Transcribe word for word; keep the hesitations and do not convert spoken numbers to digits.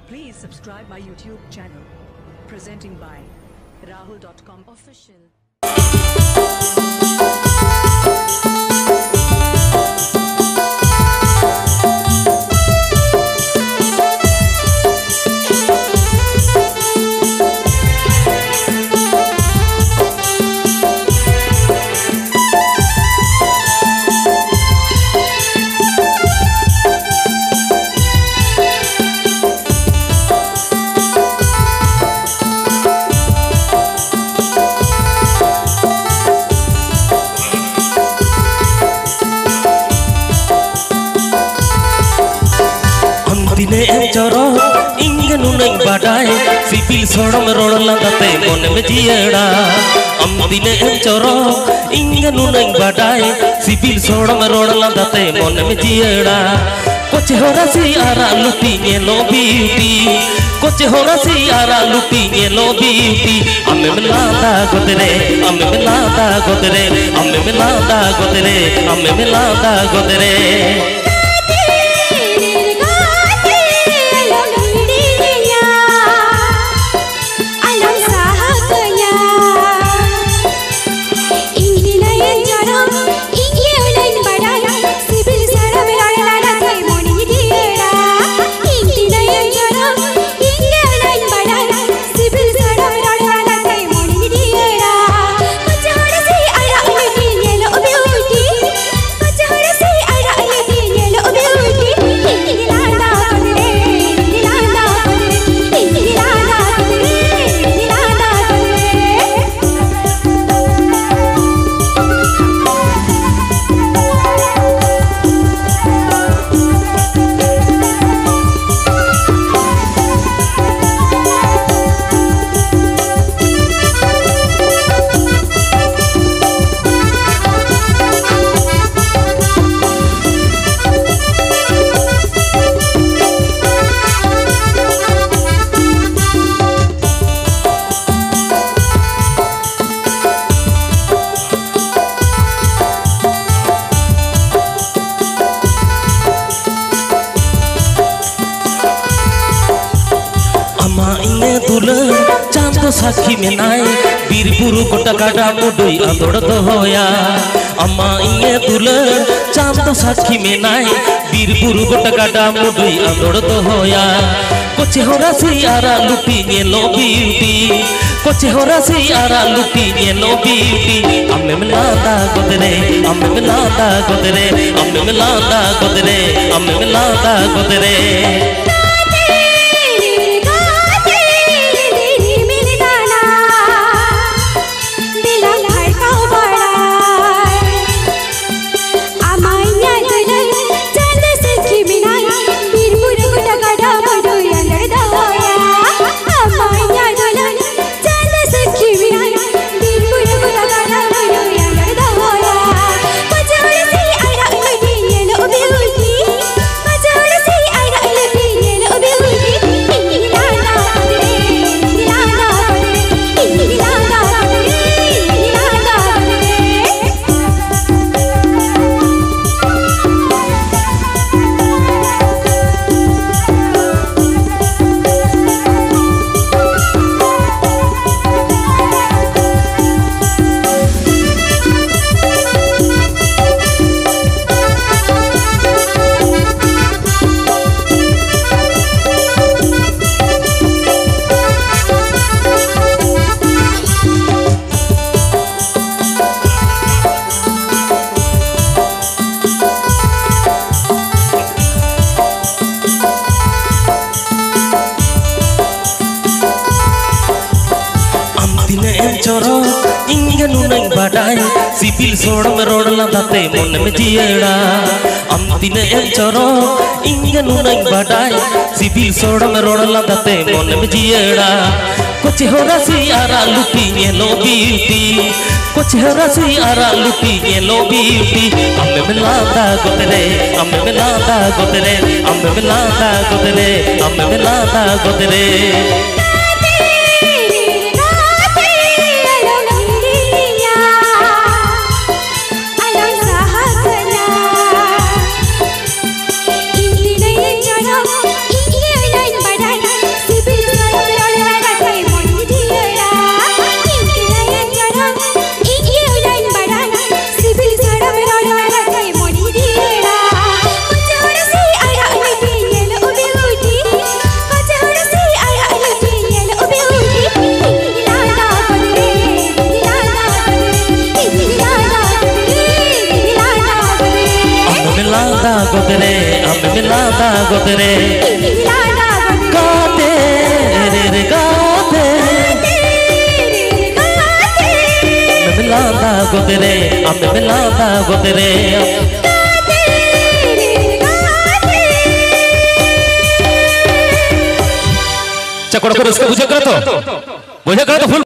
Please subscribe my YouTube channel. Presenting by Rahul dot com Official. चोरो इंगनु नहीं बाडाए सिपिल सोड़म रोड़ला दते मन में जियड़ा अम दिने चोरो इंगनु नहीं बाडाए सिपिल सोड़म रोड़ला दते मन में जियड़ा कुछ हो रसी आरा लुटी ये लो ब्यूटी कुछ हो रसी आरा लुटी ये लो ब्यूटी अम्मे मिलाता गोदरे अम्मे मिलाता गोदरे अम्मे मिलाता गोदरे अम्मे मिलाता गोदरे साखी में नाय बीर बुरु गोटा गाडा मुडुई आंदोड़ तो होया अम्मा इये दुलर चांद तो साखी में नाय बीर बुरु गोटा गाडा मुडुई आंदोड़ तो होया कुछ हो रसी आरा लुटी ये लो ब्यूटी कुछ हो रसी आरा लुटी ये लो ब्यूटी अम्मे मिलाता गोदरे अम्मे मिलाता गोदरे अम्मे मिलाता गोदरे अम्मे मिलाता गोदरे सिपिल सोड़म रोड़ला दाते मन में जियड़ा अम दिने चोरो इंगनु नहीं बाडाए सिपिल सोड़म रोड़ला दाते मन में जियड़ा कुछ हो रसी आरा लुटी ये लो ब्यूटी कुछ हो रसी आरा लुटी ये लो ब्यूटी अम्मे मिलाता गोदरे अम्मे मिलाता गोदरे अम्मे मिलाता गोदरे अम्मे मिलाता गोदरे Bye. गोदरे हम मिलाता गोदरे गाते रे रे गाते मिलाता गोदरे हम मिलाता गोदरे चकोड़ कर उसको बुझे करो तो बुझे करो तो फुल